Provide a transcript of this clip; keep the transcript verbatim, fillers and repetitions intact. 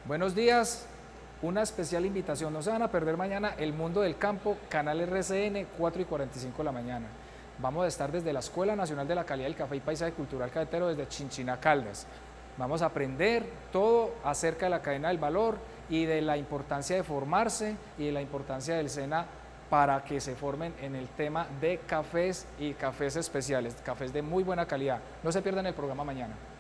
Buenos días, una especial invitación, no se van a perder mañana El Mundo del Campo, Canal R C N, cuatro y cuarenta y cinco de la mañana. Vamos a estar desde la Escuela Nacional de la Calidad del Café y Paisaje Cultural Cafetero desde Chinchiná, Caldas. Vamos a aprender todo acerca de la cadena del valor y de la importancia de formarse y de la importancia del SENA para que se formen en el tema de cafés y cafés especiales, cafés de muy buena calidad. No se pierdan el programa mañana.